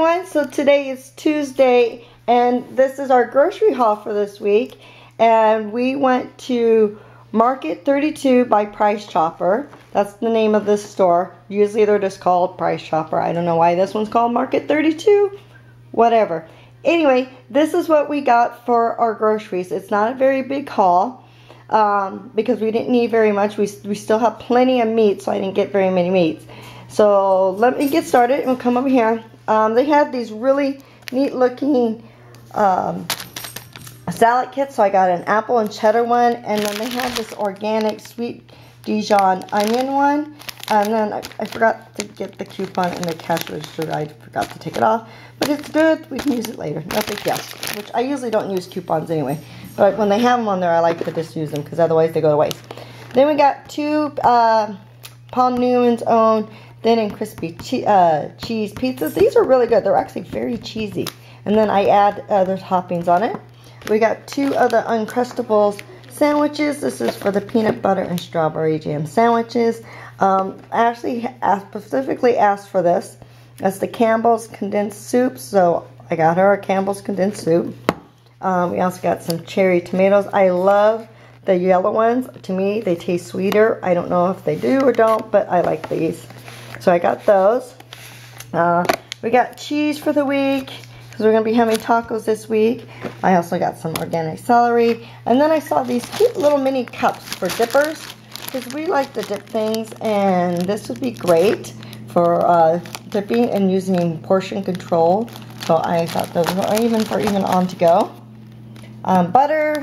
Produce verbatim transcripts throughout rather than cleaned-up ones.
everyone, so today is Tuesday and this is our grocery haul for this week, and we went to Market thirty-two by Price Chopper. That's the name of this store. Usually they're just called Price Chopper. I don't know why this one's called Market thirty-two. Whatever. Anyway, this is what we got for our groceries. It's not a very big haul um, because we didn't need very much. We, we still have plenty of meat, so I didn't get very many meats. So let me get started and we'll come over here. Um, they had these really neat looking um, salad kits. So I got an apple and cheddar one, and then they had this organic sweet Dijon onion one. And then I, I forgot to get the coupon in the cash register. I forgot to take it off. But it's good. We can use it later. No big deal. Which I usually don't use coupons anyway. But when they have them on there, I like to just use them because otherwise they go to waste. Then we got two uh, Paul Newman's own thin and crispy che uh, cheese pizzas. These are really good. They're actually very cheesy. And then I add other toppings on it. We got two other Uncrustables sandwiches. This is for the peanut butter and strawberry jam sandwiches. Um, Ashley asked, specifically asked for this. That's the Campbell's condensed soup. So I got her a Campbell's condensed soup. Um, we also got some cherry tomatoes. I love the yellow ones. To me, they taste sweeter. I don't know if they do or don't, but I like these. So I got those. Uh, we got cheese for the week because we're going to be having tacos this week. I also got some organic celery. And then I saw these cute little mini cups for dippers because we like to dip things. And this would be great for uh, dipping and using portion control. So I thought those were even for even on to go. Um, butter,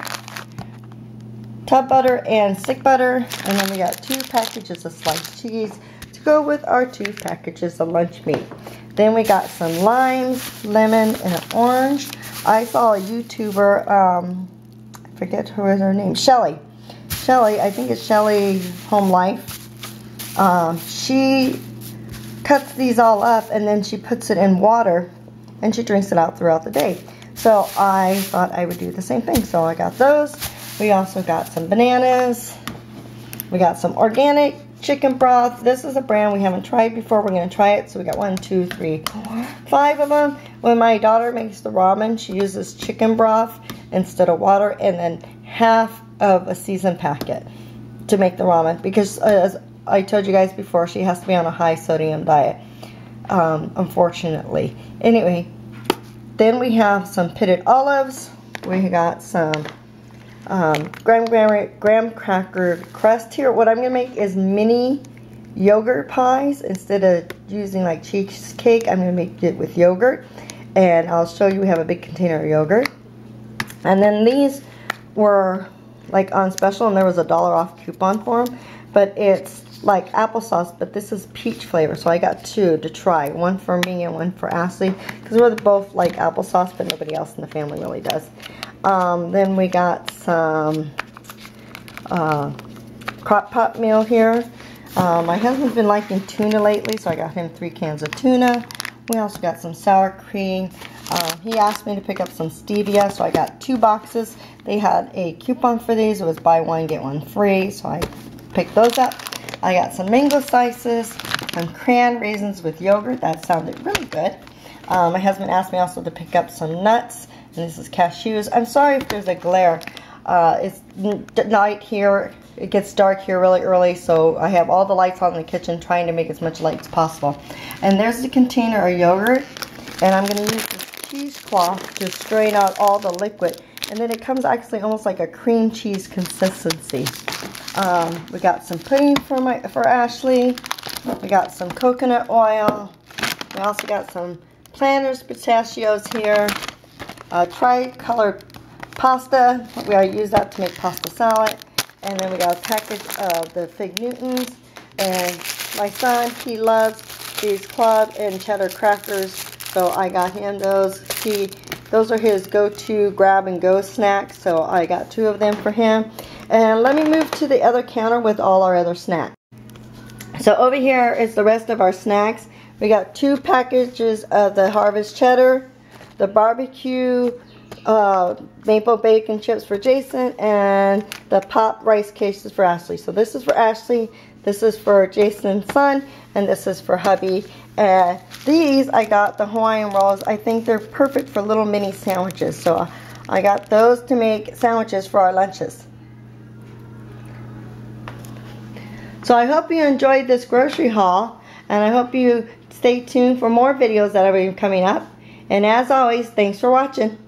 tub butter, and stick butter. And then we got two packages of sliced cheese go with our two packages of lunch meat. Then we got some limes, lemon, and an orange. I saw a YouTuber, um, I forget who is her name, Shelly. Shelly, I think it's Shelly Home Life. Um, she cuts these all up and then she puts it in water and she drinks it out throughout the day. So I thought I would do the same thing. So I got those. We also got some bananas. We got some organic chicken broth. This is a brand we haven't tried before. We're going to try it. So we got one, two, three, four, five of them. When my daughter makes the ramen, she uses chicken broth instead of water, and then half of a seasoned packet to make the ramen. Because uh, as I told you guys before, she has to be on a high sodium diet, um, unfortunately. Anyway, then we have some pitted olives. We got some Um, graham, graham, graham cracker crust here. What I'm going to make is mini yogurt pies. Instead of using like cheesecake, I'm going to make it with yogurt. And I'll show you we have a big container of yogurt. And then these were like on special, and there was a dollar off coupon for them. But it's like applesauce, but this is peach flavor. So I got two to try. One for me and one for Ashley. Because we're both like applesauce, but nobody else in the family really does. Um, then we got some uh, crock pot meal here. Uh, my husband's been liking tuna lately, so I got him three cans of tuna. We also got some sour cream. Uh, he asked me to pick up some stevia, so I got two boxes. They had a coupon for these. It was buy one, get one free, so I picked those up. I got some mango slices, some cran raisins with yogurt. That sounded really good. Um, my husband asked me also to pick up some nuts. And this is cashews. I'm sorry if there's a glare. Uh, it's night here. It gets dark here really early, so I have all the lights on in the kitchen trying to make as much light as possible. And there's the container of yogurt. And I'm going to use this cheesecloth to strain out all the liquid. And then it comes actually almost like a cream cheese consistency. Um, we got some pudding for, my, for Ashley. We got some coconut oil. We also got some Planters pistachios here. Uh, tri-colored pasta. We already use that to make pasta salad. And then we got a package of the Fig Newtons. And my son, he loves these club and cheddar crackers. So I got him those. He, those are his go-to grab-and-go snacks. So I got two of them for him. And let me move to the other counter with all our other snacks. So over here is the rest of our snacks. We got two packages of the Harvest Cheddar, the barbecue uh, maple bacon chips for Jason, and the pop rice cases for Ashley. So this is for Ashley, this is for Jason's son, and this is for hubby. Uh, these, I got the Hawaiian rolls. I think they're perfect for little mini sandwiches. So I got those to make sandwiches for our lunches. So I hope you enjoyed this grocery haul, and I hope you stay tuned for more videos that are coming up. And as always, thanks for watching.